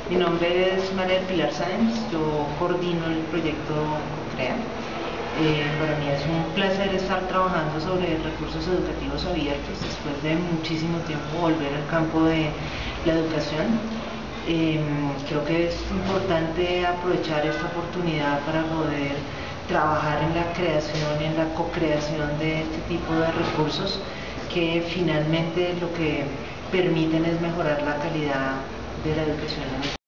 Mi nombre es María del Pilar Sáenz, yo coordino el proyecto COCREA. Para mí es un placer estar trabajando sobre recursos educativos abiertos después de muchísimo tiempo volver al campo de la educación. Creo que es importante aprovechar esta oportunidad para poder trabajar en la creación y en la co-creación de este tipo de recursos que finalmente lo que permiten es mejorar la calidad de la educación en nuestro país.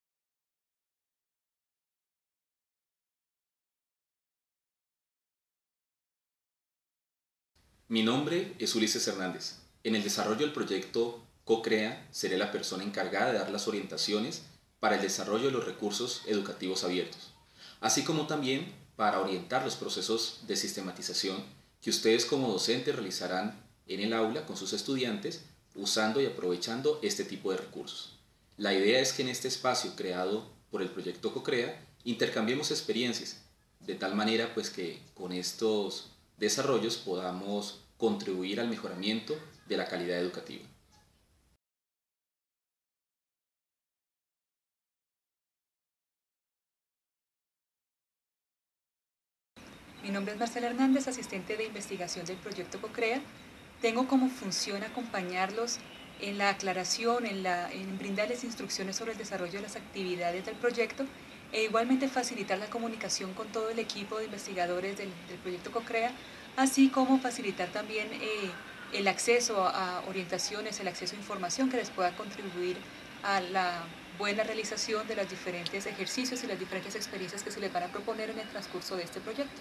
Mi nombre es Ulises Hernández. En el desarrollo del proyecto COCREA seré la persona encargada de dar las orientaciones para el desarrollo de los recursos educativos abiertos, así como también para orientar los procesos de sistematización que ustedes como docentes realizarán en el aula con sus estudiantes usando y aprovechando este tipo de recursos. La idea es que en este espacio creado por el proyecto COCREA intercambiemos experiencias, de tal manera pues que con estos desarrollos podamos contribuir al mejoramiento de la calidad educativa. Mi nombre es Marcela Hernández, asistente de investigación del proyecto COCREA. Tengo como función acompañarlos en la aclaración, en brindarles instrucciones sobre el desarrollo de las actividades del proyecto e igualmente facilitar la comunicación con todo el equipo de investigadores del proyecto COCREA, así como facilitar también el acceso a orientaciones, el acceso a información que les pueda contribuir a la buena realización de los diferentes ejercicios y las diferentes experiencias que se les van a proponer en el transcurso de este proyecto.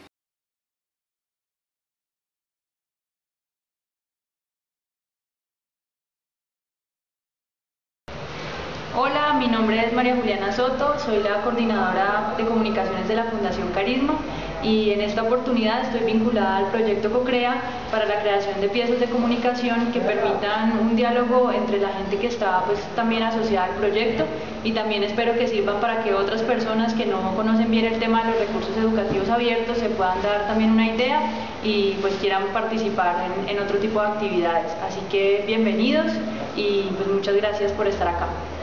Hola, mi nombre es María Juliana Soto, soy la coordinadora de comunicaciones de la Fundación Carisma y en esta oportunidad estoy vinculada al proyecto COCREA para la creación de piezas de comunicación que permitan un diálogo entre la gente que está también asociada al proyecto, y también espero que sirvan para que otras personas que no conocen bien el tema de los recursos educativos abiertos se puedan dar también una idea y quieran participar en otro tipo de actividades. Así que bienvenidos y muchas gracias por estar acá.